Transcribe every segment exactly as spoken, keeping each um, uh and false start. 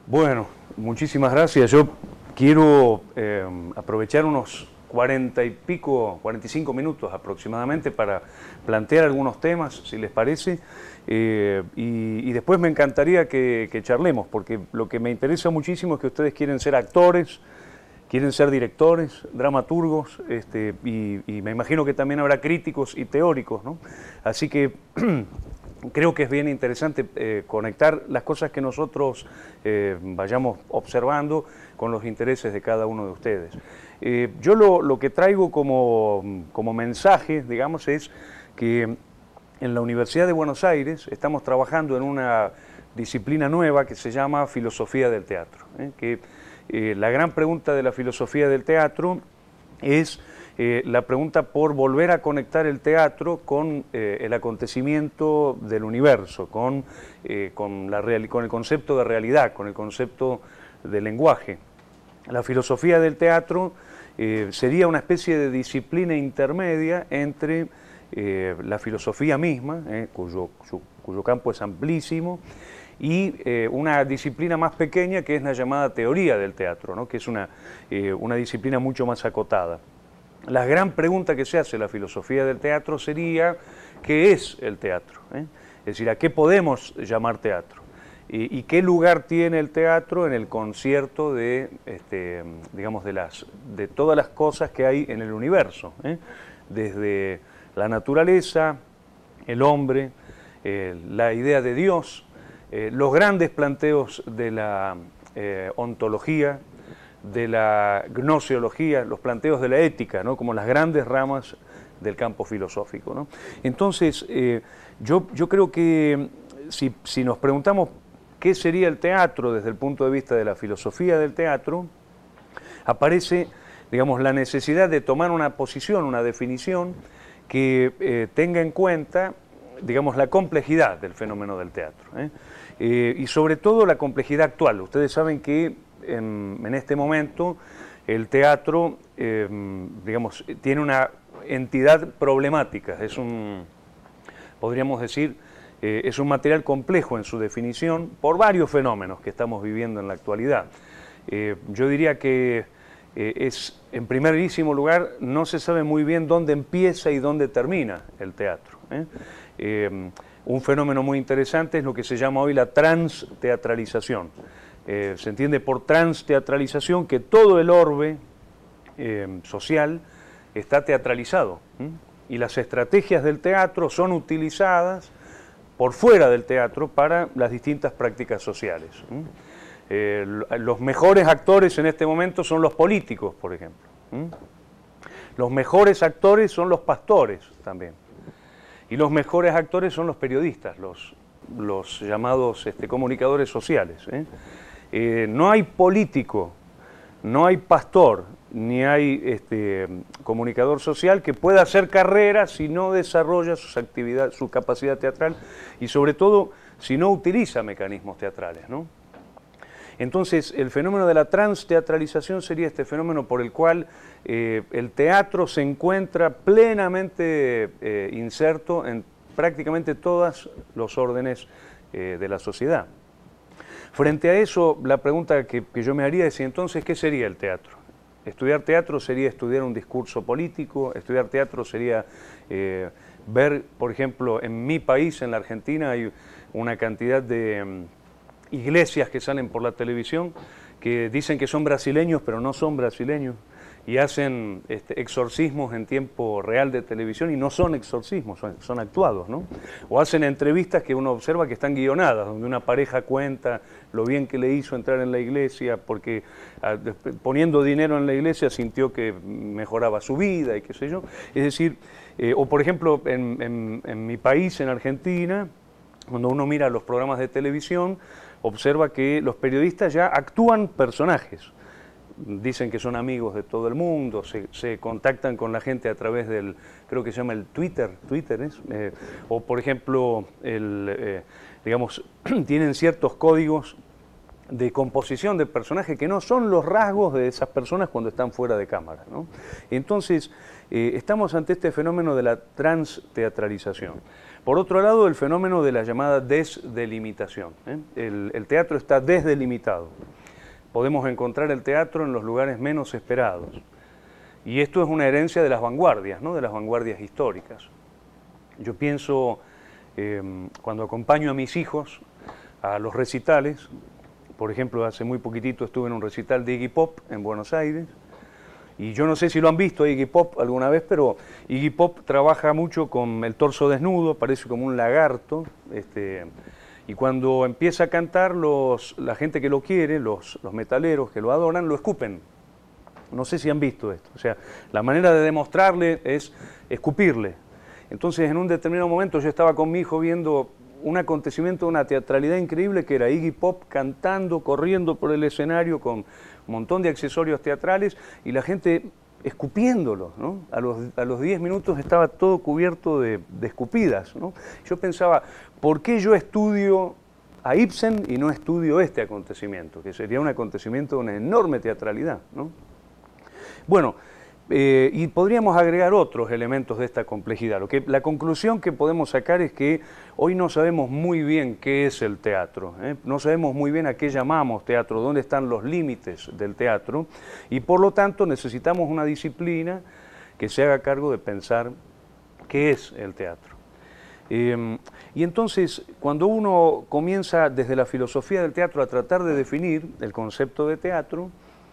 Bueno, muchísimas gracias. Yo quiero eh, aprovechar unos cuarenta y pico, cuarenta y cinco minutos aproximadamente para plantear algunos temas, si les parece, eh, y, y después me encantaría que, que charlemos, porque lo que me interesa muchísimo es que ustedes quieren ser actores, quieren ser directores, dramaturgos, este, y, y me imagino que también habrá críticos y teóricos, ¿no? Así que creo que es bien interesante eh, conectar las cosas que nosotros eh, vayamos observando con los intereses de cada uno de ustedes. Eh, yo lo, lo que traigo como, como mensaje, digamos, es que en la Universidad de Buenos Aires estamos trabajando en una disciplina nueva que se llama filosofía del teatro, ¿eh? que eh, la gran pregunta de la filosofía del teatro es eh, la pregunta por volver a conectar el teatro con eh, el acontecimiento del universo, con, eh, con, la real, con el concepto de realidad, con el concepto de lenguaje. La filosofía del teatro eh, sería una especie de disciplina intermedia entre eh, la filosofía misma, eh, cuyo, su, cuyo campo es amplísimo, y eh, una disciplina más pequeña que es la llamada teoría del teatro, ¿no? que es una, eh, una disciplina mucho más acotada. La gran pregunta que se hace en la filosofía del teatro sería, ¿qué es el teatro? ¿Eh? Es decir, ¿a qué podemos llamar teatro? ¿Y, y qué lugar tiene el teatro en el concierto de, este, digamos, de, las, de todas las cosas que hay en el universo? ¿Eh? Desde la naturaleza, el hombre, eh, la idea de Dios, eh, los grandes planteos de la eh, ontología, de la gnoseología, los planteos de la ética, ¿no? como las grandes ramas del campo filosófico, ¿no? Entonces, eh, yo, yo creo que si, si nos preguntamos qué sería el teatro desde el punto de vista de la filosofía del teatro, aparece, digamos, la necesidad de tomar una posición, una definición que eh, tenga en cuenta, digamos, la complejidad del fenómeno del teatro, ¿eh? Eh, y sobre todo la complejidad actual. Ustedes saben que en, en este momento el teatro, eh, digamos, tiene una entidad problemática, es un, podríamos decir, eh, es un material complejo en su definición por varios fenómenos que estamos viviendo en la actualidad. Eh, yo diría que eh, es, en primerísimo lugar, no se sabe muy bien dónde empieza y dónde termina el teatro, ¿eh? Eh, un fenómeno muy interesante es lo que se llama hoy la transteatralización. Eh, se entiende por transteatralización que todo el orbe eh, social está teatralizado, ¿eh? y las estrategias del teatro son utilizadas por fuera del teatro para las distintas prácticas sociales. ¿eh? Eh, los mejores actores en este momento son los políticos, por ejemplo. ¿eh? Los mejores actores son los pastores también. Y los mejores actores son los periodistas, los, los llamados este, comunicadores sociales. ¿eh? Eh, no hay político, no hay pastor, ni hay este, comunicador social que pueda hacer carrera si no desarrolla sus actividades, su capacidad teatral y sobre todo si no utiliza mecanismos teatrales, ¿no? Entonces, el fenómeno de la transteatralización sería este fenómeno por el cual eh, el teatro se encuentra plenamente eh, inserto en prácticamente todos los órdenes eh, de la sociedad. Frente a eso, la pregunta que, que yo me haría es, entonces, ¿qué sería el teatro? Estudiar teatro sería estudiar un discurso político, estudiar teatro sería eh, ver, por ejemplo, en mi país, en la Argentina, hay una cantidad de iglesias que salen por la televisión que dicen que son brasileños, pero no son brasileños, y hacen este, exorcismos en tiempo real de televisión y no son exorcismos, son, son actuados, ¿no? O hacen entrevistas que uno observa que están guionadas, donde una pareja cuenta lo bien que le hizo entrar en la iglesia, porque a, poniendo dinero en la iglesia sintió que mejoraba su vida y qué sé yo. Es decir, eh, o por ejemplo, en, en, en mi país, en Argentina, cuando uno mira los programas de televisión, observa que los periodistas ya actúan personajes. Dicen que son amigos de todo el mundo, se, se contactan con la gente a través del, creo que se llama el Twitter, Twitter es, eh, o por ejemplo, el, eh, digamos, tienen ciertos códigos de composición de personajes que no son los rasgos de esas personas cuando están fuera de cámara, ¿no? Entonces, eh, estamos ante este fenómeno de la transteatralización. Por otro lado, el fenómeno de la llamada desdelimitación, ¿eh? El, el teatro está desdelimitado. Podemos encontrar el teatro en los lugares menos esperados. Y esto es una herencia de las vanguardias, ¿no? De las vanguardias históricas. Yo pienso, eh, cuando acompaño a mis hijos a los recitales, por ejemplo, hace muy poquitito estuve en un recital de Iggy Pop en Buenos Aires, y yo no sé si lo han visto a Iggy Pop alguna vez, pero Iggy Pop trabaja mucho con el torso desnudo, parece como un lagarto, este, y cuando empieza a cantar, los, la gente que lo quiere, los, los metaleros que lo adoran, lo escupen. No sé si han visto esto, o sea, la manera de demostrarle es escupirle. Entonces, en un determinado momento yo estaba con mi hijo viendo un acontecimiento, una teatralidad increíble que era Iggy Pop cantando, corriendo por el escenario con un montón de accesorios teatrales y la gente escupiéndolo, ¿no? A los, a los diez minutos estaba todo cubierto de, de escupidas, ¿no? Yo pensaba, ¿por qué yo estudio a Ibsen y no estudio este acontecimiento? Que sería un acontecimiento de una enorme teatralidad, ¿no? Bueno, Eh, y podríamos agregar otros elementos de esta complejidad. Lo que, la conclusión que podemos sacar es que hoy no sabemos muy bien qué es el teatro, ¿eh? No sabemos muy bien a qué llamamos teatro, dónde están los límites del teatro, y por lo tanto necesitamos una disciplina que se haga cargo de pensar qué es el teatro. Eh, y entonces, cuando uno comienza desde la filosofía del teatro a tratar de definir el concepto de teatro,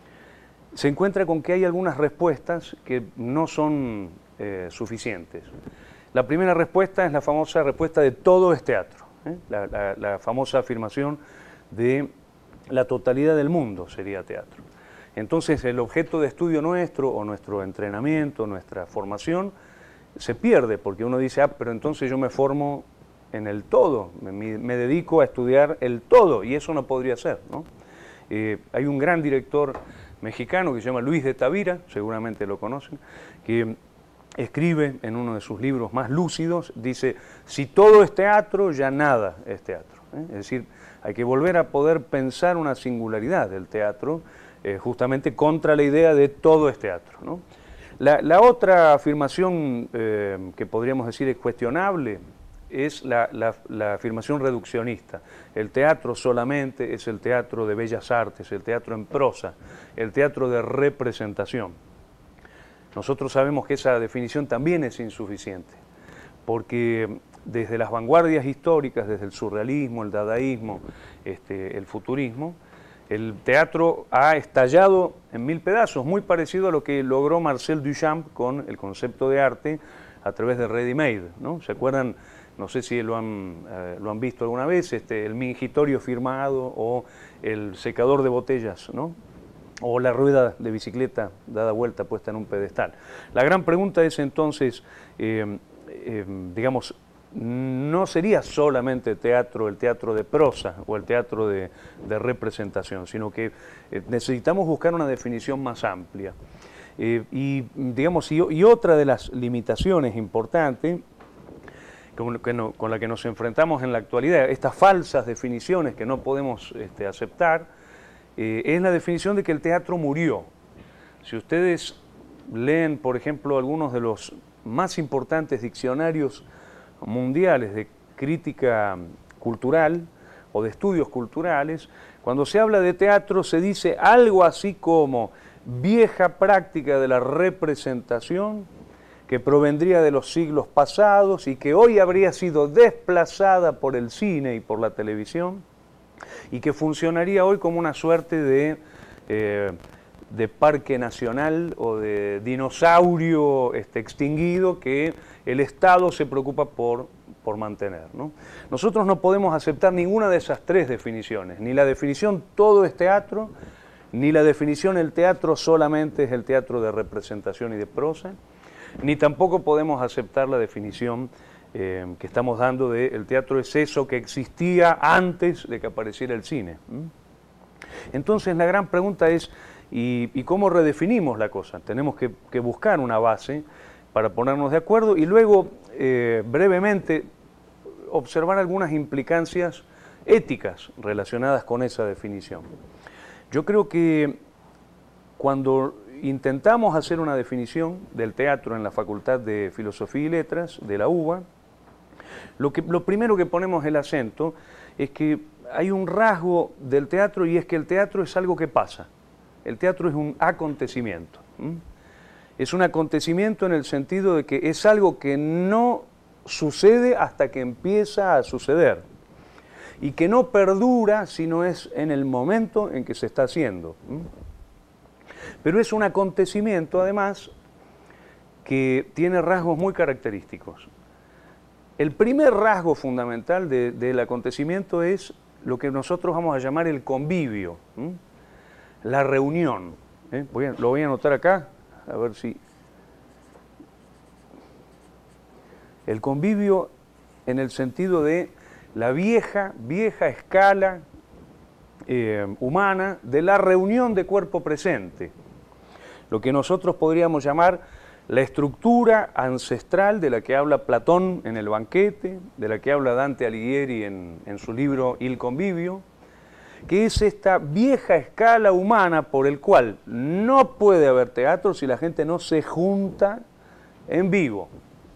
se encuentra con que hay algunas respuestas que no son eh, suficientes. La primera respuesta es la famosa respuesta de todo es teatro, ¿eh? la, la, la famosa afirmación de la totalidad del mundo sería teatro. Entonces el objeto de estudio nuestro o nuestro entrenamiento, nuestra formación, se pierde porque uno dice, ah, pero entonces yo me formo en el todo, me, me dedico a estudiar el todo y eso no podría ser, ¿no? Eh, hay un gran director mexicano que se llama Luis de Tavira, seguramente lo conocen, que escribe en uno de sus libros más lúcidos, dice, si todo es teatro, ya nada es teatro, ¿eh? Es decir, hay que volver a poder pensar una singularidad del teatro, eh, justamente contra la idea de todo es teatro, ¿no? La, la otra afirmación eh, que podríamos decir es cuestionable, es la, la, la afirmación reduccionista. El teatro solamente es el teatro de bellas artes, el teatro en prosa, el teatro de representación. Nosotros sabemos que esa definición también es insuficiente, porque desde las vanguardias históricas, desde el surrealismo, el dadaísmo, este, el futurismo, el teatro ha estallado en mil pedazos, muy parecido a lo que logró Marcel Duchamp con el concepto de arte a través de Ready Made, ¿no? ¿Se acuerdan? No sé si lo han, eh, lo han visto alguna vez, este, el mingitorio firmado o el secador de botellas, ¿no? O la rueda de bicicleta dada vuelta puesta en un pedestal. La gran pregunta es entonces, eh, eh, digamos, no sería solamente teatro, el teatro de prosa o el teatro de, de representación, sino que eh, necesitamos buscar una definición más amplia. Eh, y, digamos, y, y otra de las limitaciones importantes con, que no, con la que nos enfrentamos en la actualidad, estas falsas definiciones que no podemos este, aceptar, eh, es la definición de que el teatro murió. Si ustedes leen, por ejemplo, algunos de los más importantes diccionarios mundiales de crítica cultural o de estudios culturales, cuando se habla de teatro se dice algo así como vieja práctica de la representación que provendría de los siglos pasados y que hoy habría sido desplazada por el cine y por la televisión y que funcionaría hoy como una suerte de, eh, de parque nacional o de dinosaurio este, extinguido que el Estado se preocupa por, por mantener, ¿no? Nosotros no podemos aceptar ninguna de esas tres definiciones, ni la definición todo es teatro, ni la definición el teatro solamente es el teatro de representación y de prosa, ni tampoco podemos aceptar la definición eh, que estamos dando de el teatro es eso que existía antes de que apareciera el cine. ¿Mm? Entonces la gran pregunta es, ¿y, y cómo redefinimos la cosa? Tenemos que, que buscar una base para ponernos de acuerdo y luego eh, brevemente observar algunas implicancias éticas relacionadas con esa definición. Yo creo que cuando intentamos hacer una definición del teatro en la Facultad de Filosofía y Letras de la U B A, lo, que, lo primero que ponemos el acento es que hay un rasgo del teatro, y es que el teatro es algo que pasa. El teatro es un acontecimiento. ¿Mm? Es un acontecimiento en el sentido de que es algo que no sucede hasta que empieza a suceder, y que no perdura sino es en el momento en que se está haciendo. ¿Mm? Pero es un acontecimiento, además, que tiene rasgos muy característicos. El primer rasgo fundamental de, del acontecimiento es lo que nosotros vamos a llamar el convivio, ¿m? La reunión. ¿eh? Voy a, lo voy a anotar acá, a ver si... El convivio en el sentido de la vieja, vieja escala eh, humana de la reunión de cuerpo presente. Lo que nosotros podríamos llamar la estructura ancestral de la que habla Platón en El banquete, de la que habla Dante Alighieri en, en su libro Il convivio, que es esta vieja escala humana por el cual no puede haber teatro si la gente no se junta en vivo.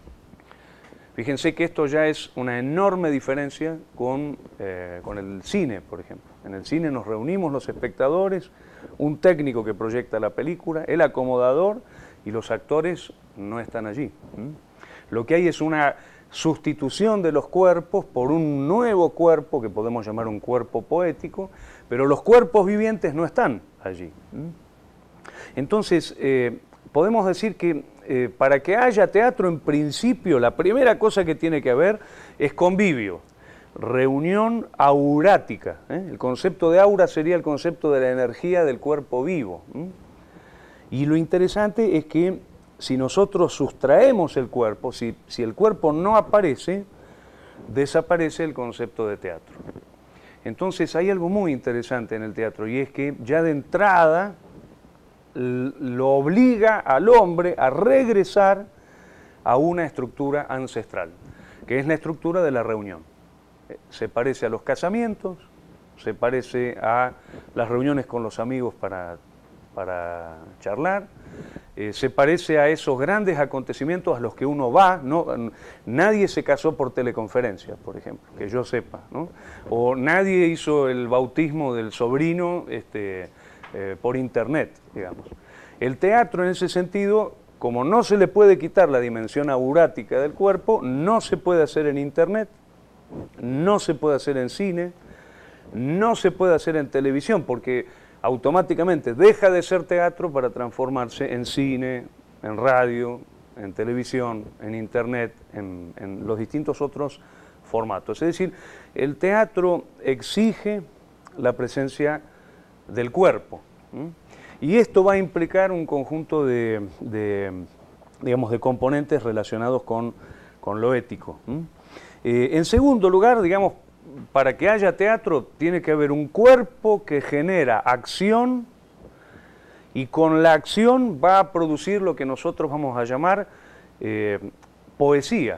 Fíjense que esto ya es una enorme diferencia con, eh, con el cine, por ejemplo. En el cine nos reunimos los espectadores, un técnico que proyecta la película, el acomodador, y los actores no están allí. ¿Mm? Lo que hay es una sustitución de los cuerpos por un nuevo cuerpo que podemos llamar un cuerpo poético, pero los cuerpos vivientes no están allí. ¿Mm? Entonces, eh, podemos decir que eh, para que haya teatro, en principio, la primera cosa que tiene que haber es convivio, reunión aurática. ¿eh? El concepto de aura sería el concepto de la energía del cuerpo vivo. ¿eh? Y lo interesante es que si nosotros sustraemos el cuerpo, si, si el cuerpo no aparece, desaparece el concepto de teatro. Entonces hay algo muy interesante en el teatro, y es que ya de entrada lo obliga al hombre a regresar a una estructura ancestral, que es la estructura de la reunión. Se parece a los casamientos, se parece a las reuniones con los amigos para, para charlar, eh, se parece a esos grandes acontecimientos a los que uno va. ¿no? Nadie se casó por teleconferencia, por ejemplo, que yo sepa, ¿no? O nadie hizo el bautismo del sobrino este, eh, por internet, digamos. El teatro, en ese sentido, como no se le puede quitar la dimensión aurática del cuerpo, no se puede hacer en internet, no se puede hacer en cine, no se puede hacer en televisión, porque automáticamente deja de ser teatro para transformarse en cine, en radio, en televisión, en internet, en, en los distintos otros formatos. Es decir, el teatro exige la presencia del cuerpo. ¿Mm? Y esto va a implicar un conjunto de, de, digamos, de componentes relacionados con, con lo ético. ¿Mm? Eh, en segundo lugar, digamos, para que haya teatro tiene que haber un cuerpo que genera acción, y con la acción va a producir lo que nosotros vamos a llamar eh, poesía.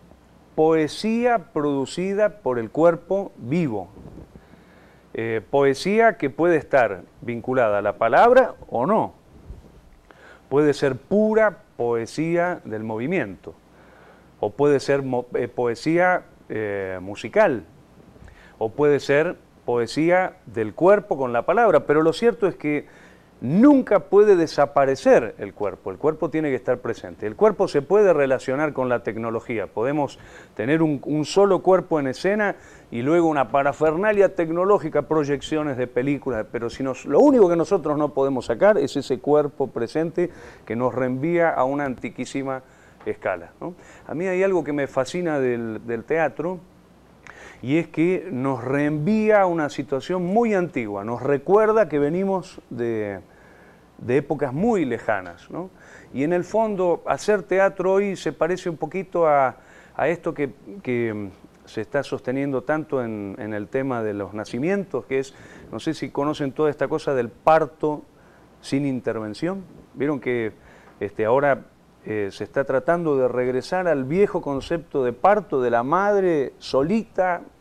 Poesía producida por el cuerpo vivo. Eh, poesía que puede estar vinculada a la palabra o no. Puede ser pura poesía del movimiento, o puede ser eh, poesía eh, musical, o puede ser poesía del cuerpo con la palabra, pero lo cierto es que nunca puede desaparecer el cuerpo. El cuerpo tiene que estar presente. El cuerpo se puede relacionar con la tecnología. Podemos tener un, un solo cuerpo en escena y luego una parafernalia tecnológica, proyecciones de películas, pero si nos, lo único que nosotros no podemos sacar es ese cuerpo presente que nos reenvía a una antiquísima escala, ¿no? A mí hay algo que me fascina del, del teatro, y es que nos reenvía a una situación muy antigua, nos recuerda que venimos de, de épocas muy lejanas, ¿no? Y en el fondo, hacer teatro hoy se parece un poquito a, a esto que, que se está sosteniendo tanto en, en el tema de los nacimientos, que es, no sé si conocen toda esta cosa del parto sin intervención. Vieron que este, ahora eh, se está tratando de regresar al viejo concepto de parto de la madre solita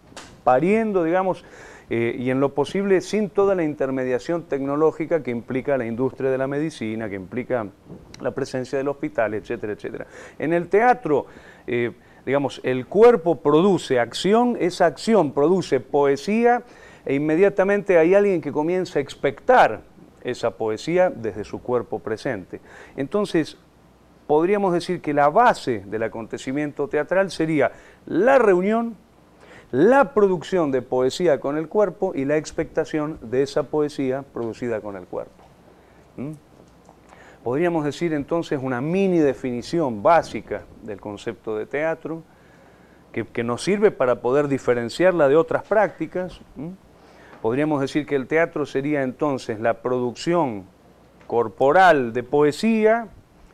pariendo, digamos, eh, y en lo posible sin toda la intermediación tecnológica que implica la industria de la medicina, que implica la presencia del hospital, etcétera, etcétera. En el teatro, eh, digamos, el cuerpo produce acción, esa acción produce poesía, e inmediatamente hay alguien que comienza a expectar esa poesía desde su cuerpo presente. Entonces, podríamos decir que la base del acontecimiento teatral sería la reunión, la producción de poesía con el cuerpo y la expectación de esa poesía producida con el cuerpo. ¿Mm? Podríamos decir entonces una mini definición básica del concepto de teatro que, que nos sirve para poder diferenciarla de otras prácticas. ¿Mm? Podríamos decir que el teatro sería entonces la producción corporal de poesía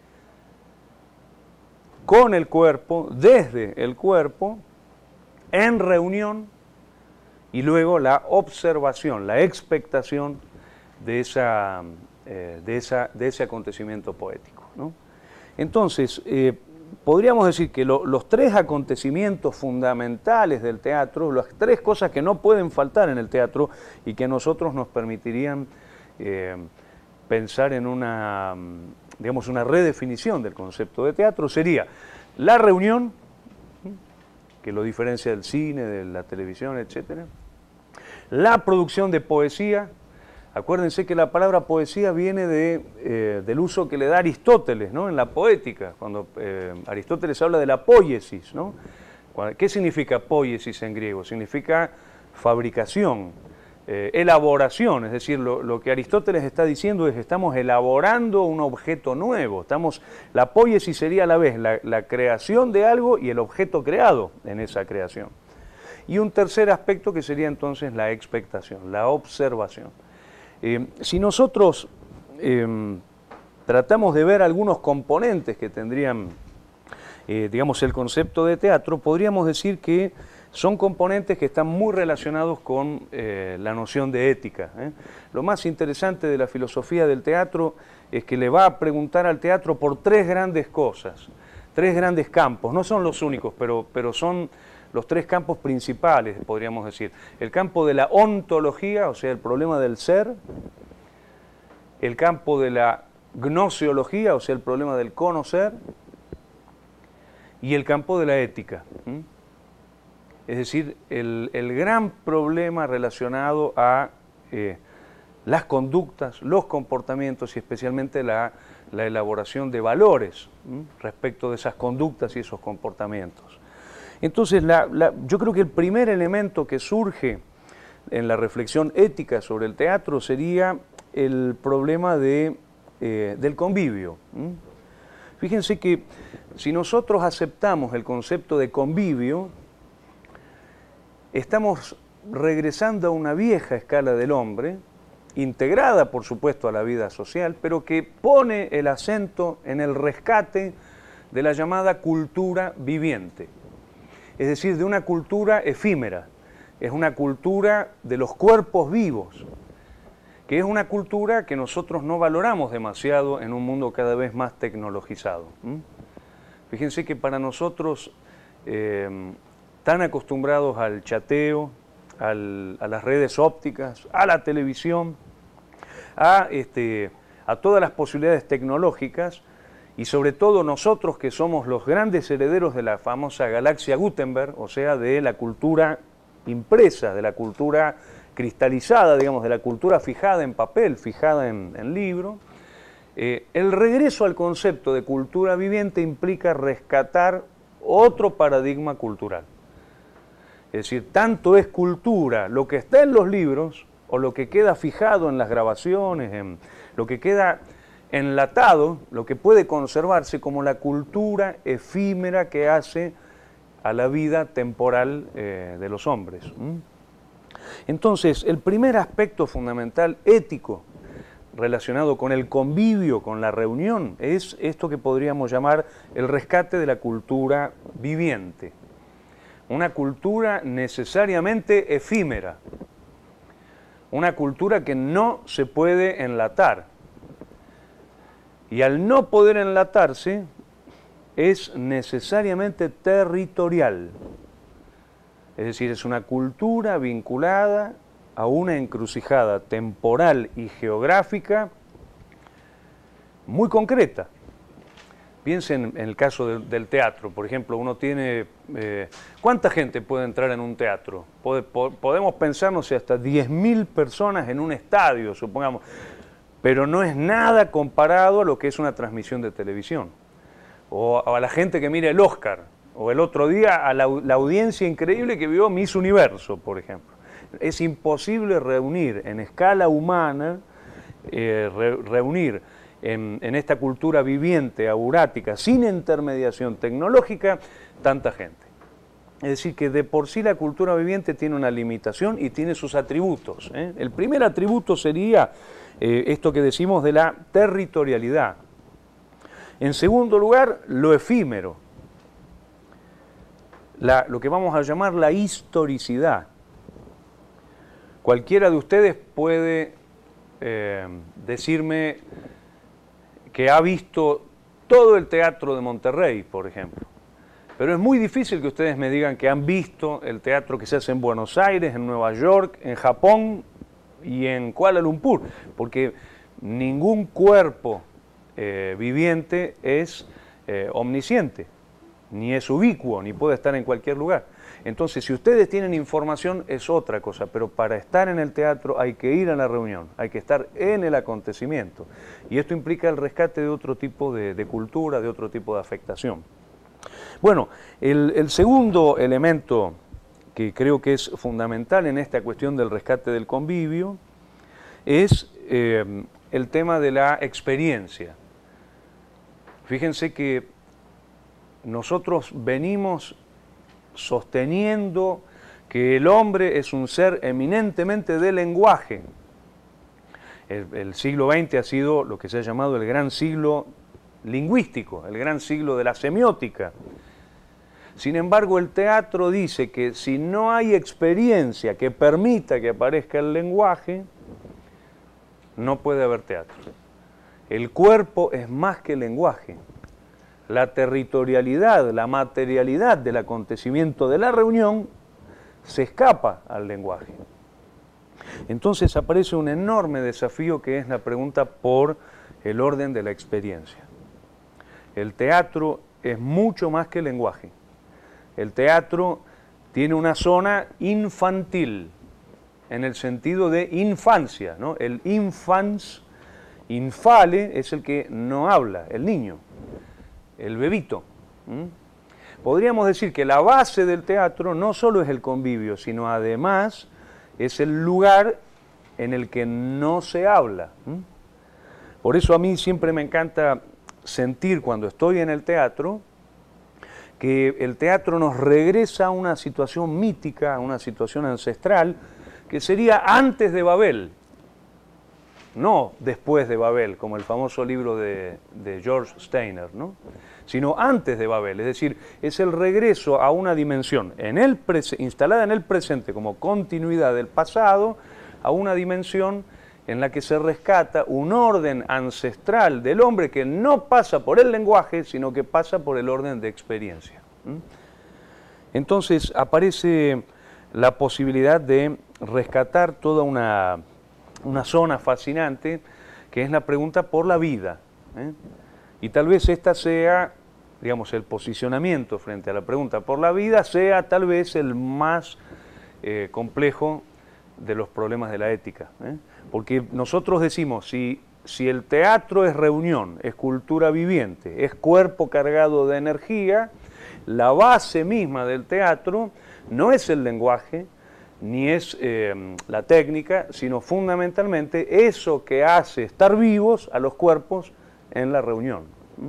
con el cuerpo, desde el cuerpo, en reunión, y luego la observación, la expectación de, esa, eh, de, esa, de ese acontecimiento poético, ¿no? Entonces, eh, podríamos decir que lo, los tres acontecimientos fundamentales del teatro, las tres cosas que no pueden faltar en el teatro y que a nosotros nos permitirían eh, pensar en una, digamos, una redefinición del concepto de teatro, sería la reunión, que lo diferencia del cine, de la televisión, etcétera. La producción de poesía. Acuérdense que la palabra poesía viene de, eh, del uso que le da Aristóteles, ¿no? En la poética, cuando eh, Aristóteles habla de la poiesis, ¿no? ¿Qué significa poiesis en griego? Significa fabricación, eh, elaboración, es decir, lo, lo que Aristóteles está diciendo es que estamos elaborando un objeto nuevo, estamos, la poiesis sería a la vez la, la creación de algo y el objeto creado en esa creación. Y un tercer aspecto que sería entonces la expectación, la observación. Eh, si nosotros eh, tratamos de ver algunos componentes que tendrían, eh, digamos, el concepto de teatro, podríamos decir que son componentes que están muy relacionados con eh, la noción de ética, ¿eh? Lo más interesante de la filosofía del teatro es que le va a preguntar al teatro por tres grandes cosas, tres grandes campos, no son los únicos, pero, pero son los tres campos principales, podríamos decir. El campo de la ontología, o sea, el problema del ser, el campo de la gnoseología, o sea, el problema del conocer, y el campo de la ética. ¿Mm? Es decir, el, el gran problema relacionado a eh, las conductas, los comportamientos y especialmente la, la elaboración de valores ¿m? respecto de esas conductas y esos comportamientos. Entonces, la, la, yo creo que el primer elemento que surge en la reflexión ética sobre el teatro sería el problema de, eh, del convivio. ¿m? Fíjense que si nosotros aceptamos el concepto de convivio, estamos regresando a una vieja escala del hombre, integrada por supuesto a la vida social, pero que pone el acento en el rescate de la llamada cultura viviente. Es decir, de una cultura efímera, es una cultura de los cuerpos vivos, que es una cultura que nosotros no valoramos demasiado en un mundo cada vez más tecnologizado. ¿Mm? Fíjense que para nosotros, eh, tan acostumbrados al chateo, al, a las redes ópticas, a la televisión, a, este, a todas las posibilidades tecnológicas, y sobre todo nosotros que somos los grandes herederos de la famosa galaxia Gutenberg, o sea, de la cultura impresa, de la cultura cristalizada, digamos, de la cultura fijada en papel, fijada en, en libro, eh, el regreso al concepto de cultura viviente implica rescatar otro paradigma cultural. Es decir, tanto es cultura lo que está en los libros, o lo que queda fijado en las grabaciones, en lo que queda enlatado, lo que puede conservarse, como la cultura efímera que hace a la vida temporal eh, de los hombres. ¿Mm? Entonces, el primer aspecto fundamental ético relacionado con el convivio, con la reunión, es esto que podríamos llamar el rescate de la cultura viviente. Una cultura necesariamente efímera, una cultura que no se puede enlatar. Y al no poder enlatarse, es necesariamente territorial. Es decir, es una cultura vinculada a una encrucijada temporal y geográfica muy concreta. Piensen en el caso de, del teatro, por ejemplo, uno tiene... Eh, ¿cuánta gente puede entrar en un teatro? Pod, pod, podemos pensar, no sé, hasta diez mil personas en un estadio, supongamos, pero no es nada comparado a lo que es una transmisión de televisión, o, o a la gente que mira el Oscar, o el otro día a la, la audiencia increíble que vio Miss Universo, por ejemplo. Es imposible reunir en escala humana, eh, re, reunir en, en esta cultura viviente, aurática, sin intermediación tecnológica, tanta gente. Es decir, que de por sí la cultura viviente tiene una limitación y tiene sus atributos, ¿eh? El primer atributo sería eh, esto que decimos de la territorialidad. En segundo lugar, lo efímero, la, lo que vamos a llamar la historicidad. Cualquiera de ustedes puede eh, decirme que ha visto todo el teatro de Monterrey, por ejemplo. Pero es muy difícil que ustedes me digan que han visto el teatro que se hace en Buenos Aires, en Nueva York, en Japón y en Kuala Lumpur, porque ningún cuerpo eh, viviente es eh, omnisciente, ni es ubicuo, ni puede estar en cualquier lugar. Entonces, si ustedes tienen información, es otra cosa, pero para estar en el teatro hay que ir a la reunión, hay que estar en el acontecimiento. Y esto implica el rescate de otro tipo de, de cultura, de otro tipo de afectación. Bueno, el, el segundo elemento que creo que es fundamental en esta cuestión del rescate del convivio es eh, el tema de la experiencia. Fíjense que nosotros venimos sosteniendo que el hombre es un ser eminentemente de lenguaje. El, el siglo veinte ha sido lo que se ha llamado el gran siglo lingüístico, el gran siglo de la semiótica. Sin embargo, el teatro dice que si no hay experiencia que permita que aparezca el lenguaje, no puede haber teatro. El cuerpo es más que el lenguaje. La territorialidad, la materialidad del acontecimiento de la reunión se escapa al lenguaje. Entonces aparece un enorme desafío que es la pregunta por el orden de la experiencia. El teatro es mucho más que el lenguaje. El teatro tiene una zona infantil, en el sentido de infancia, ¿no? El infans, infale, es el que no habla, el niño, el bebito. ¿Mm? Podríamos decir que la base del teatro no solo es el convivio, sino además es el lugar en el que no se habla. ¿Mm? Por eso a mí siempre me encanta sentir cuando estoy en el teatro que el teatro nos regresa a una situación mítica, a una situación ancestral, que sería antes de Babel, no después de Babel, como el famoso libro de, de George Steiner, ¿no? Sino antes de Babel, es decir, es el regreso a una dimensión en el instalada en el presente como continuidad del pasado, a una dimensión en la que se rescata un orden ancestral del hombre que no pasa por el lenguaje, sino que pasa por el orden de experiencia. Entonces aparece la posibilidad de rescatar toda una, una zona fascinante, que es la pregunta por la vida. ¿eh? Y tal vez esta sea, digamos, el posicionamiento frente a la pregunta por la vida, sea tal vez el más eh, complejo de los problemas de la ética. ¿eh? Porque nosotros decimos, si, si el teatro es reunión, es cultura viviente, es cuerpo cargado de energía, la base misma del teatro no es el lenguaje, ni es eh, la técnica, sino fundamentalmente eso que hace estar vivos a los cuerpos en la reunión.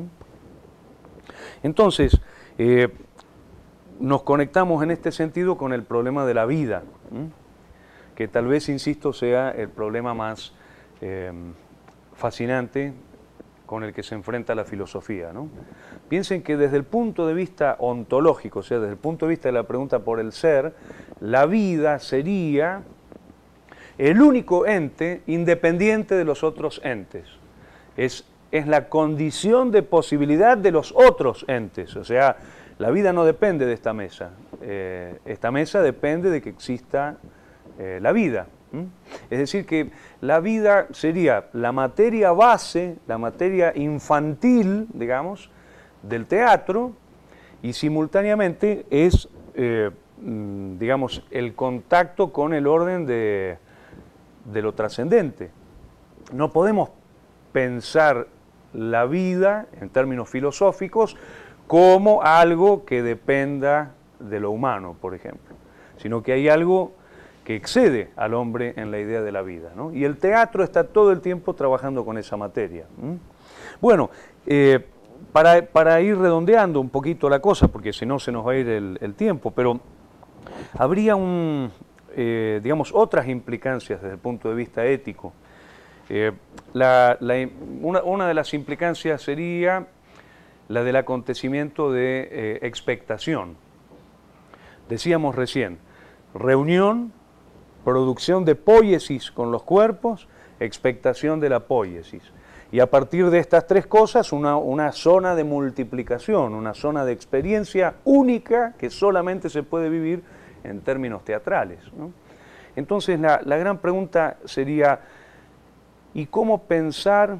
Entonces, eh, nos conectamos en este sentido con el problema de la vida, ¿eh? que tal vez, insisto, sea el problema más eh, fascinante con el que se enfrenta la filosofía, ¿no? Piensen que desde el punto de vista ontológico, o sea, desde el punto de vista de la pregunta por el ser, la vida sería el único ente independiente de los otros entes. Es, es la condición de posibilidad de los otros entes, o sea, la vida no depende de esta mesa, eh, esta mesa depende de que exista eh, la vida. ¿Mm? Es decir, que la vida sería la materia base, la materia infantil, digamos, del teatro, y simultáneamente es, eh, digamos, el contacto con el orden de, de lo trascendente. No podemos pensar la vida, en términos filosóficos, como algo que dependa de lo humano, por ejemplo, sino que hay algo que excede al hombre en la idea de la vida, ¿no? Y el teatro está todo el tiempo trabajando con esa materia. ¿Mm? Bueno, eh, para, para ir redondeando un poquito la cosa, porque si no se nos va a ir el, el tiempo, pero habría un, eh, digamos, otras implicancias desde el punto de vista ético. Eh, la, la, una, una de las implicancias sería la del acontecimiento de eh, expectación. Decíamos recién, reunión, producción de poiesis con los cuerpos, expectación de la poiesis. Y a partir de estas tres cosas, una, una zona de multiplicación, una zona de experiencia única que solamente se puede vivir en términos teatrales, ¿no? Entonces la, la gran pregunta sería, ¿y cómo pensar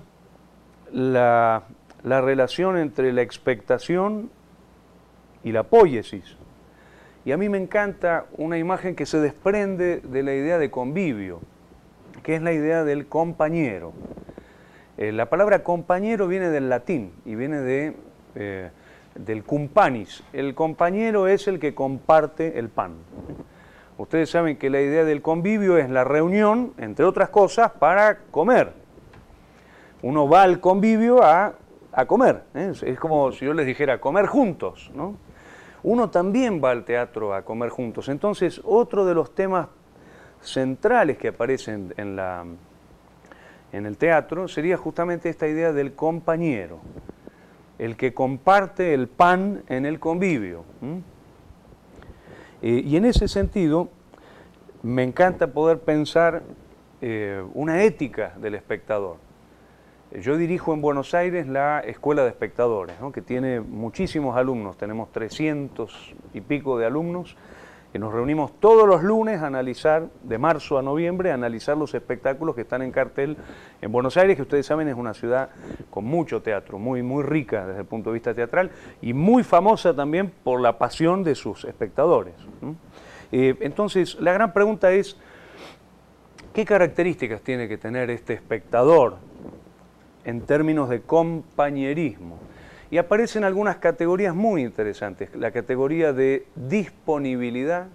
la, la relación entre la expectación y la poiesis? Y a mí me encanta una imagen que se desprende de la idea de convivio, que es la idea del compañero. Eh, la palabra compañero viene del latín y viene de, eh, del cumpanis. El compañero es el que comparte el pan. Ustedes saben que la idea del convivio es la reunión, entre otras cosas, para comer. Uno va al convivio a, a comer, ¿eh? Es como si yo les dijera comer juntos, ¿no? Uno también va al teatro a comer juntos. Entonces, otro de los temas centrales que aparecen en, la, en el teatro sería justamente esta idea del compañero, el que comparte el pan en el convivio. ¿Mm? Eh, y en ese sentido, me encanta poder pensar eh, una ética del espectador. Yo dirijo en Buenos Aires la Escuela de Espectadores, ¿no? Que tiene muchísimos alumnos, tenemos trescientos y pico de alumnos, que nos reunimos todos los lunes a analizar, de marzo a noviembre, a analizar los espectáculos que están en cartel en Buenos Aires, que ustedes saben es una ciudad con mucho teatro, muy, muy rica desde el punto de vista teatral, y muy famosa también por la pasión de sus espectadores, ¿no? Eh, entonces, la gran pregunta es, ¿qué características tiene que tener este espectador en términos de compañerismo? Y aparecen algunas categorías muy interesantes. La categoría de disponibilidad,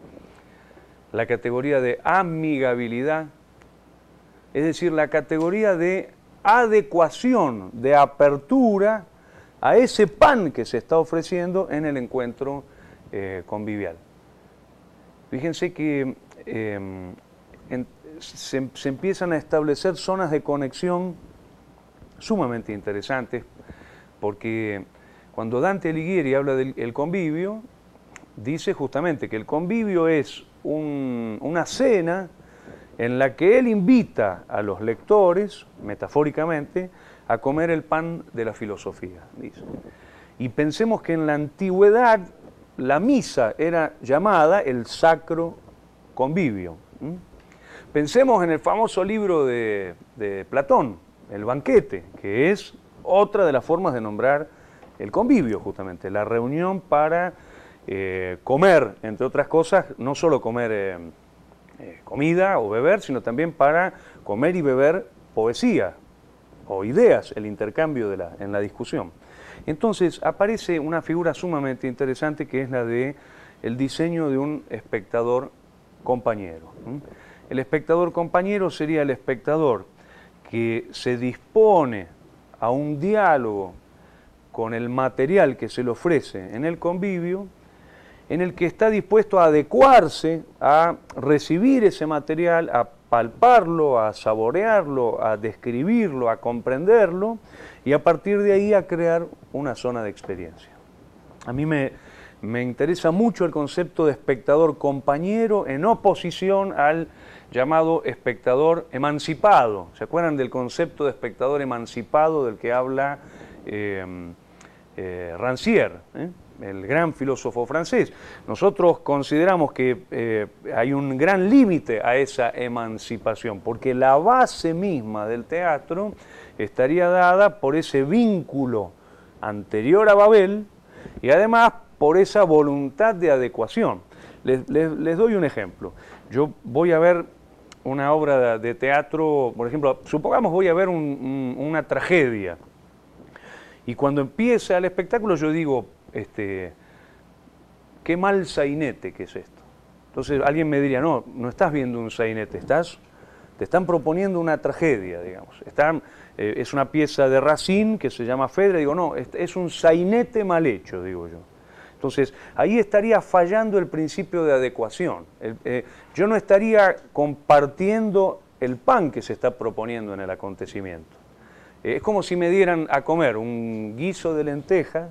la categoría de amigabilidad, es decir, la categoría de adecuación, de apertura a ese pan que se está ofreciendo en el encuentro eh, convivial. Fíjense que eh, en, se, se empiezan a establecer zonas de conexión sumamente interesantes, porque cuando Dante Alighieri habla del el convivio, dice justamente que el convivio es un, una cena en la que él invita a los lectores, metafóricamente, a comer el pan de la filosofía, dice. Y pensemos que en la antigüedad la misa era llamada el sacro convivio. ¿Mm? Pensemos en el famoso libro de, de Platón, el banquete, que es otra de las formas de nombrar el convivio, justamente, la reunión para eh, comer, entre otras cosas, no solo comer eh, eh, comida o beber, sino también para comer y beber poesía o ideas, el intercambio de la, en la discusión. Entonces aparece una figura sumamente interesante que es la de el diseño de un espectador compañero. El espectador compañero sería el espectador que se dispone a un diálogo con el material que se le ofrece en el convivio, en el que está dispuesto a adecuarse a recibir ese material, a palparlo, a saborearlo, a describirlo, a comprenderlo, y a partir de ahí a crear una zona de experiencia. A mí me, me interesa mucho el concepto de espectador compañero en oposición al llamado espectador emancipado. ¿Se acuerdan del concepto de espectador emancipado del que habla eh, eh, Rancière? ¿eh? el gran filósofo francés. Nosotros consideramos que eh, hay un gran límite a esa emancipación, porque la base misma del teatro estaría dada por ese vínculo anterior a Babel y además por esa voluntad de adecuación. Les, les, les doy un ejemplo. Yo voy a ver una obra de teatro, por ejemplo, supongamos voy a ver un, un, una tragedia, y cuando empieza el espectáculo yo digo, este, qué mal sainete que es esto. Entonces alguien me diría, no, no estás viendo un sainete, estás, te están proponiendo una tragedia, digamos. Están, eh, es una pieza de Racine que se llama Fedra, digo, no, es, es un sainete mal hecho, digo yo. Entonces, ahí estaría fallando el principio de adecuación. El, eh, yo no estaría compartiendo el pan que se está proponiendo en el acontecimiento. Eh, es como si me dieran a comer un guiso de lentejas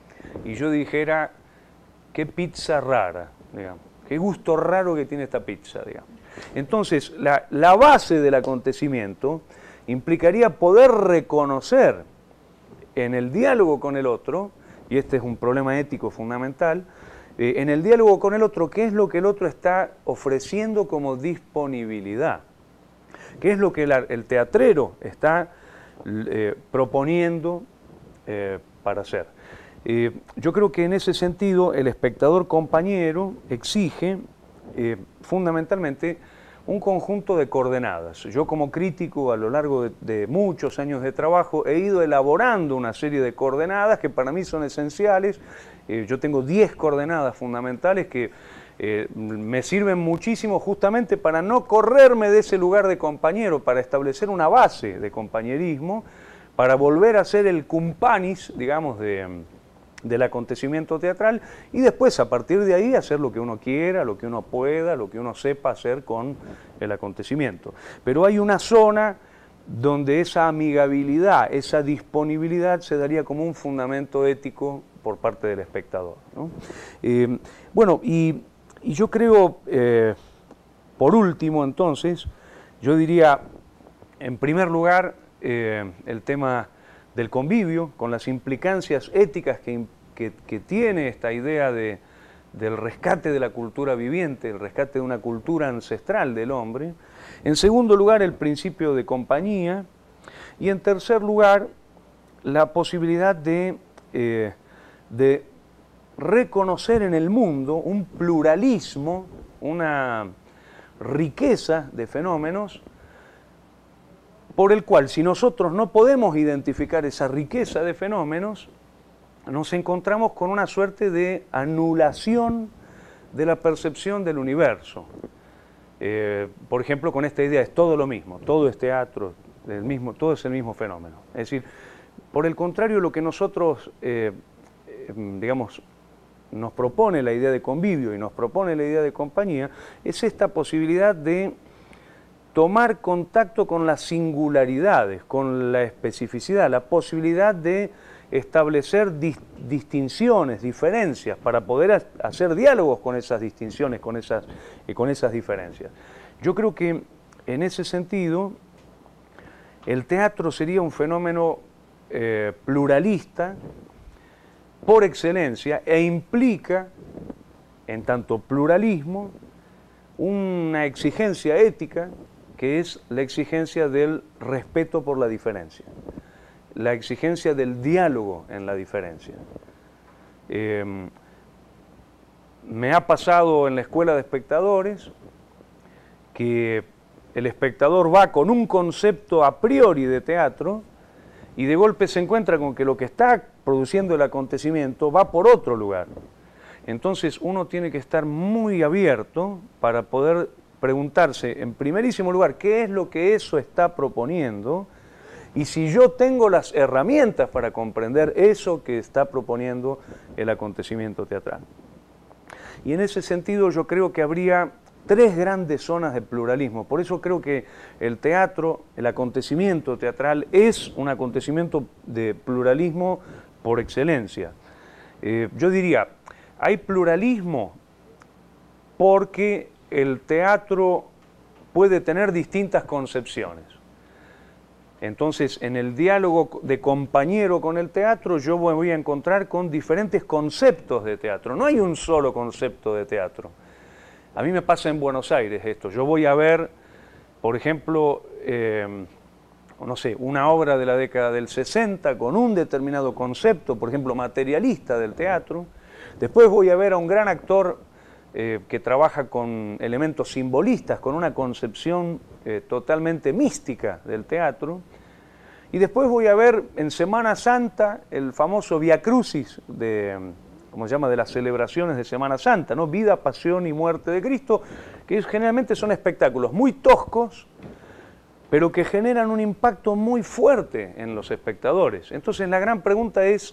y yo dijera, qué pizza rara, digamos, qué gusto raro que tiene esta pizza, digamos. Entonces, la, la base del acontecimiento implicaría poder reconocer en el diálogo con el otro, y este es un problema ético fundamental, eh, en el diálogo con el otro, ¿qué es lo que el otro está ofreciendo como disponibilidad? ¿Qué es lo que el, el teatrero está eh, proponiendo eh, para hacer? Eh, yo creo que en ese sentido el espectador compañero exige eh, fundamentalmente un conjunto de coordenadas. Yo como crítico a lo largo de, de muchos años de trabajo he ido elaborando una serie de coordenadas que para mí son esenciales. Eh, yo tengo diez coordenadas fundamentales que eh, me sirven muchísimo justamente para no correrme de ese lugar de compañero, para establecer una base de compañerismo, para volver a ser el cumpanis, digamos, de... del acontecimiento teatral y después a partir de ahí hacer lo que uno quiera, lo que uno pueda, lo que uno sepa hacer con el acontecimiento. Pero hay una zona donde esa amigabilidad, esa disponibilidad se daría como un fundamento ético por parte del espectador, ¿no? Eh, bueno, y, y yo creo, eh, por último entonces, yo diría, en primer lugar, eh, el tema del convivio, con las implicancias éticas que, que, que tiene esta idea de, del rescate de la cultura viviente, el rescate de una cultura ancestral del hombre. En segundo lugar, el principio de compañía. Y en tercer lugar, la posibilidad de, eh, de reconocer en el mundo un pluralismo, una riqueza de fenómenos, por el cual, si nosotros no podemos identificar esa riqueza de fenómenos, nos encontramos con una suerte de anulación de la percepción del universo. Eh, por ejemplo, con esta idea es todo lo mismo, todo es teatro, el mismo, todo es el mismo fenómeno. Es decir, por el contrario, lo que nosotros, eh, eh, digamos, nos propone la idea de convivio y nos propone la idea de compañía, es esta posibilidad de tomar contacto con las singularidades, con la especificidad, la posibilidad de establecer dis distinciones, diferencias, para poder hacer diálogos con esas distinciones, con esas, eh, con esas diferencias. Yo creo que en ese sentido el teatro sería un fenómeno eh, pluralista por excelencia e implica, en tanto pluralismo, una exigencia ética que es la exigencia del respeto por la diferencia, la exigencia del diálogo en la diferencia. Eh, me ha pasado en la escuela de espectadores que el espectador va con un concepto a priori de teatro y de golpe se encuentra con que lo que está produciendo el acontecimiento va por otro lugar. Entonces uno tiene que estar muy abierto para poder preguntarse, en primerísimo lugar, qué es lo que eso está proponiendo y si yo tengo las herramientas para comprender eso que está proponiendo el acontecimiento teatral. Y en ese sentido yo creo que habría tres grandes zonas de pluralismo. Por eso creo que el teatro, el acontecimiento teatral, es un acontecimiento de pluralismo por excelencia. Eh, yo diría, hay pluralismo porque el teatro puede tener distintas concepciones. Entonces, en el diálogo de compañero con el teatro, yo me voy a encontrar con diferentes conceptos de teatro. No hay un solo concepto de teatro. A mí me pasa en Buenos Aires esto. Yo voy a ver, por ejemplo, eh, no sé, una obra de la década del sesenta con un determinado concepto, por ejemplo, materialista del teatro. Después voy a ver a un gran actor eh, que trabaja con elementos simbolistas, con una concepción eh, totalmente mística del teatro. Y después voy a ver en Semana Santa el famoso Via Crucis de, ¿cómo se llama?, de las celebraciones de Semana Santa, ¿no? Vida, pasión y muerte de Cristo, que generalmente son espectáculos muy toscos, pero que generan un impacto muy fuerte en los espectadores. Entonces la gran pregunta es,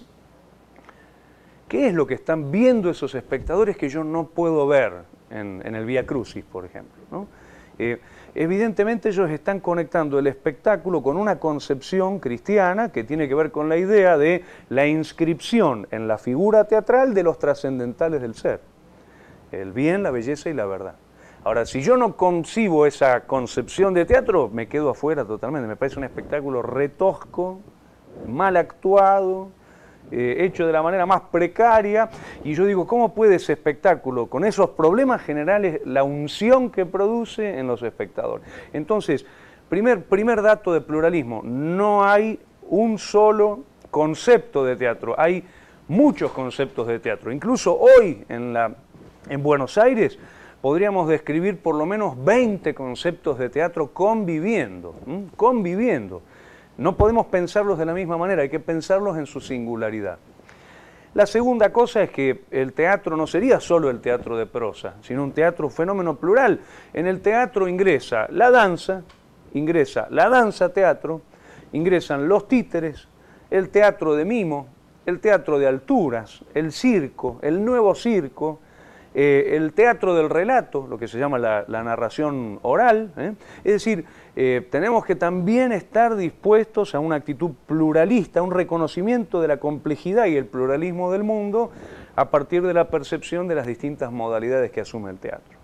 ¿qué es lo que están viendo esos espectadores que yo no puedo ver en, en el Via Crucis, por ejemplo, ¿no? Eh, evidentemente ellos están conectando el espectáculo con una concepción cristiana que tiene que ver con la idea de la inscripción en la figura teatral de los trascendentales del ser, el bien, la belleza y la verdad. Ahora, si yo no concibo esa concepción de teatro, me quedo afuera totalmente. Me parece un espectáculo retosco, mal actuado, eh, hecho de la manera más precaria. Y yo digo, ¿cómo puede ese espectáculo, con esos problemas generales, la unción que produce en los espectadores? Entonces, primer, primer dato de pluralismo, no hay un solo concepto de teatro, hay muchos conceptos de teatro. Incluso hoy en, la, en Buenos Aires, podríamos describir por lo menos veinte conceptos de teatro conviviendo, ¿m? conviviendo. No podemos pensarlos de la misma manera, hay que pensarlos en su singularidad. La segunda cosa es que el teatro no sería solo el teatro de prosa, sino un teatro fenómeno plural. En el teatro ingresa la danza, ingresa la danza teatro, ingresan los títeres, el teatro de mimo, el teatro de alturas, el circo, el nuevo circo, Eh, el teatro del relato, lo que se llama la, la narración oral, ¿eh? Es decir, eh, tenemos que también estar dispuestos a una actitud pluralista, a un reconocimiento de la complejidad y el pluralismo del mundo a partir de la percepción de las distintas modalidades que asume el teatro.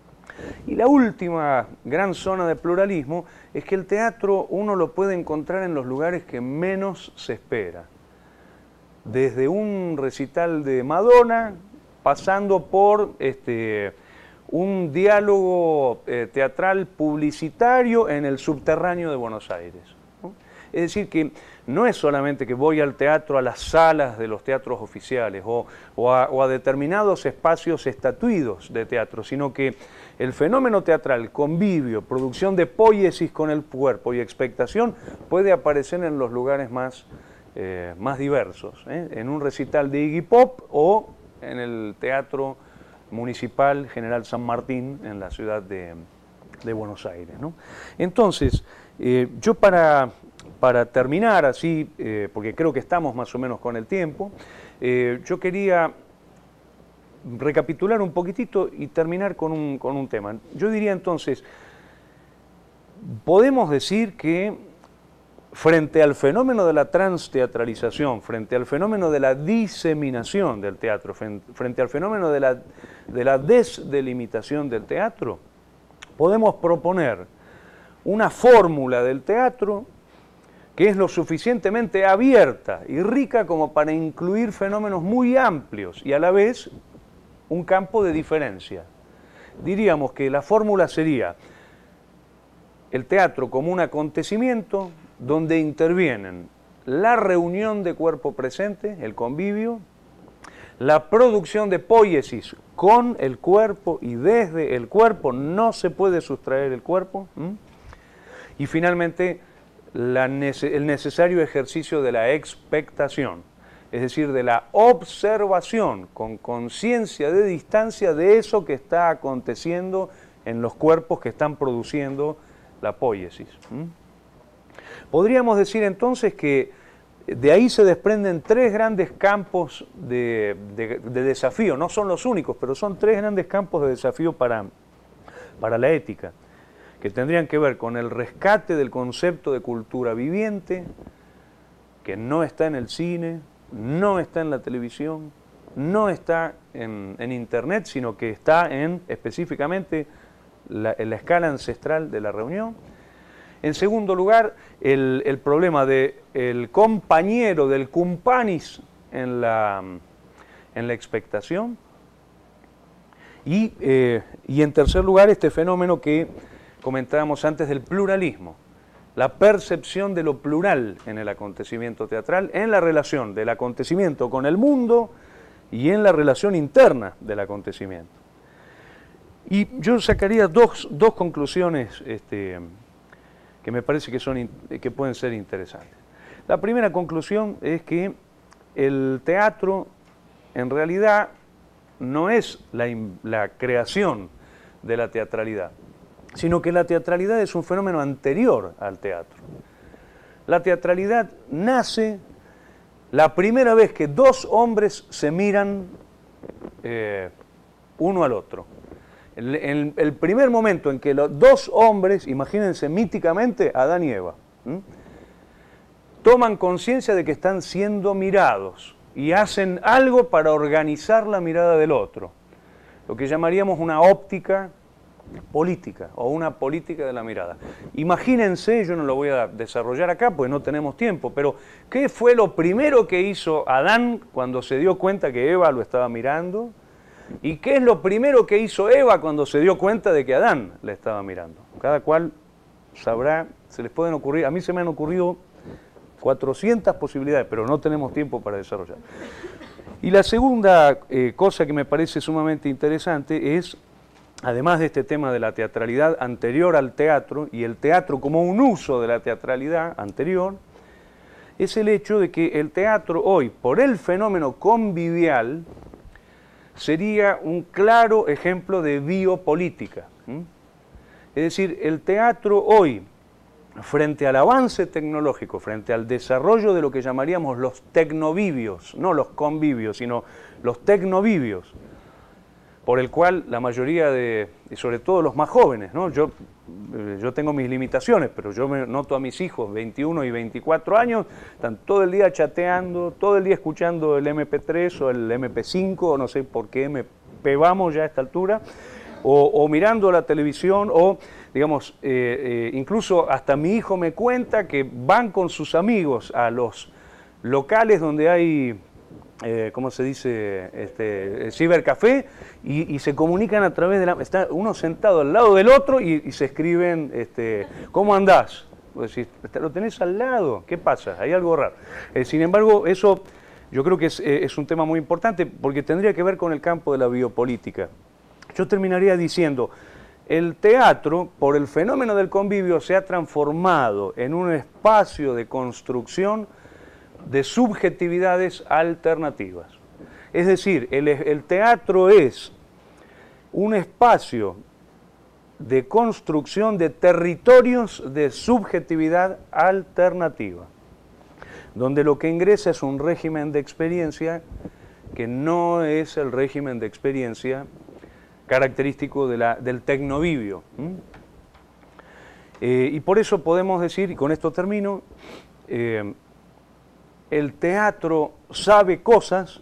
Y la última gran zona de pluralismo es que el teatro uno lo puede encontrar en los lugares que menos se espera. Desde un recital de Madonna, pasando por este, un diálogo eh, teatral publicitario en el subterráneo de Buenos Aires, ¿no? Es decir, que no es solamente que voy al teatro, a las salas de los teatros oficiales o, o, a, o a determinados espacios estatuidos de teatro, sino que el fenómeno teatral, convivio, producción de poiesis con el cuerpo y expectación puede aparecer en los lugares más, eh, más diversos, ¿eh? En un recital de Iggy Pop o en el Teatro Municipal General San Martín, en la ciudad de, de Buenos Aires, ¿no? Entonces, eh, yo para, para terminar así, eh, porque creo que estamos más o menos con el tiempo, eh, yo quería recapitular un poquitito y terminar con un, con un tema. Yo diría entonces, podemos decir que frente al fenómeno de la transteatralización, frente al fenómeno de la diseminación del teatro, frente al fenómeno de la, de la desdelimitación del teatro, podemos proponer una fórmula del teatro que es lo suficientemente abierta y rica como para incluir fenómenos muy amplios y a la vez un campo de diferencia. Diríamos que la fórmula sería el teatro como un acontecimiento donde intervienen la reunión de cuerpo presente, el convivio, la producción de poiesis con el cuerpo y desde el cuerpo, no se puede sustraer el cuerpo, ¿m? Y finalmente la nece- el necesario ejercicio de la expectación, es decir, de la observación con conciencia de distancia de eso que está aconteciendo en los cuerpos que están produciendo la poiesis. ¿m? Podríamos decir entonces que de ahí se desprenden tres grandes campos de, de, de desafío, no son los únicos, pero son tres grandes campos de desafío para, para la ética, que tendrían que ver con el rescate del concepto de cultura viviente, que no está en el cine, no está en la televisión, no está en, en internet, sino que está en específicamente la, en la escala ancestral de la reunión. En segundo lugar, el, el problema del compañero, del cumpanis en la, en la expectación. Y, eh, y en tercer lugar, este fenómeno que comentábamos antes del pluralismo, la percepción de lo plural en el acontecimiento teatral, en la relación del acontecimiento con el mundo y en la relación interna del acontecimiento. Y yo sacaría dos, dos conclusiones este, que me parece que, son, que pueden ser interesantes. La primera conclusión es que el teatro en realidad no es la, la creación de la teatralidad, sino que la teatralidad es un fenómeno anterior al teatro. La teatralidad nace la primera vez que dos hombres se miran eh, uno al otro. El, el, el primer momento en que los dos hombres, imagínense míticamente, Adán y Eva, ¿m? toman conciencia de que están siendo mirados y hacen algo para organizar la mirada del otro, lo que llamaríamos una óptica política o una política de la mirada. Imagínense, yo no lo voy a desarrollar acá porque no tenemos tiempo, pero ¿qué fue lo primero que hizo Adán cuando se dio cuenta que Eva lo estaba mirando? ¿Y qué es lo primero que hizo Eva cuando se dio cuenta de que Adán le estaba mirando? Cada cual sabrá, se les pueden ocurrir, a mí se me han ocurrido cuatrocientas posibilidades, pero no tenemos tiempo para desarrollar. Y la segunda eh, cosa que me parece sumamente interesante es, además de este tema de la teatralidad anterior al teatro y el teatro como un uso de la teatralidad anterior, es el hecho de que el teatro hoy, por el fenómeno convivial, sería un claro ejemplo de biopolítica. ¿Mm? Es decir, el teatro hoy, frente al avance tecnológico, frente al desarrollo de lo que llamaríamos los tecnovivios, no los convivios, sino los tecnovivios, por el cual la mayoría de, y sobre todo los más jóvenes, ¿no? yo, yo tengo mis limitaciones, pero yo me noto a mis hijos, veintiuno y veinticuatro años, están todo el día chateando, todo el día escuchando el eme pe tres o el eme pe cinco, o no sé por qué eme pe vamos ya a esta altura, o, o mirando la televisión, o digamos, eh, eh, incluso hasta mi hijo me cuenta que van con sus amigos a los locales donde hay... Eh, ¿cómo se dice? Este, cibercafé, y, y se comunican a través de la... Está uno sentado al lado del otro y, y se escriben, este, ¿cómo andás? Vos decís, lo tenés al lado, ¿qué pasa? Hay algo raro. Eh, sin embargo, eso yo creo que es, eh, es un tema muy importante porque tendría que ver con el campo de la biopolítica. Yo terminaría diciendo, el teatro, por el fenómeno del convivio, se ha transformado en un espacio de construcción de subjetividades alternativas. Es decir, el, el teatro es un espacio de construcción de territorios de subjetividad alternativa, donde lo que ingresa es un régimen de experiencia que no es el régimen de experiencia característico de la, del tecnovivio. ¿Mm? Eh, y por eso podemos decir, y con esto termino, eh, el teatro sabe cosas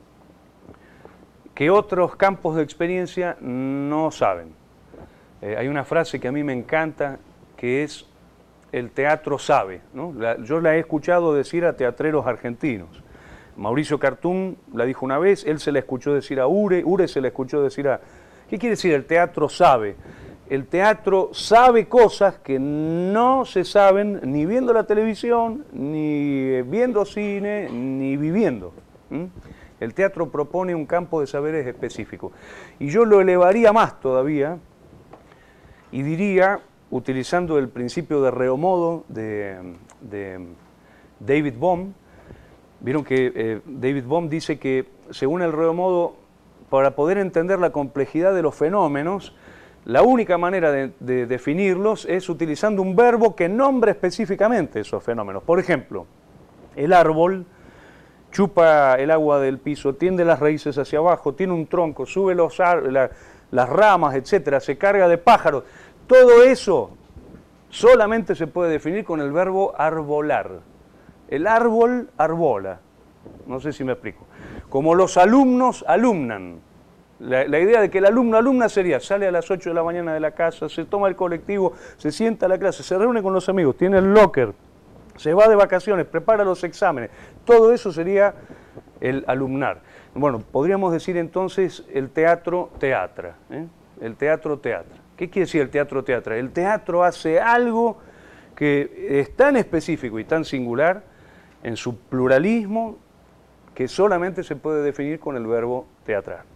que otros campos de experiencia no saben. Eh, hay una frase que a mí me encanta, que es, el teatro sabe, ¿no? La, yo la he escuchado decir a teatreros argentinos. Mauricio Cartún la dijo una vez, él se la escuchó decir a Ure, Ure se la escuchó decir a... ¿Qué quiere decir el teatro sabe? El teatro sabe cosas que no se saben ni viendo la televisión, ni viendo cine, ni viviendo. ¿Mm? El teatro propone un campo de saberes específico. Y yo lo elevaría más todavía y diría, utilizando el principio de reomodo de, de David Bohm, vieron que eh, David Bohm dice que, según el reomodo, para poder entender la complejidad de los fenómenos, la única manera de, de definirlos es utilizando un verbo que nombre específicamente esos fenómenos. Por ejemplo, el árbol chupa el agua del piso, tiende las raíces hacia abajo, tiene un tronco, sube los la, las ramas, etcétera, se carga de pájaros. Todo eso solamente se puede definir con el verbo arbolar. El árbol arbola. No sé si me explico. Como los alumnos alumnan. La, la idea de que el alumno alumna sería, sale a las ocho de la mañana de la casa, se toma el colectivo, se sienta a la clase, se reúne con los amigos, tiene el locker, se va de vacaciones, prepara los exámenes. Todo eso sería el alumnar. Bueno, podríamos decir entonces el teatro teatra. ¿eh? El teatro teatra. ¿Qué quiere decir el teatro teatra? El teatro hace algo que es tan específico y tan singular en su pluralismo que solamente se puede definir con el verbo teatrar.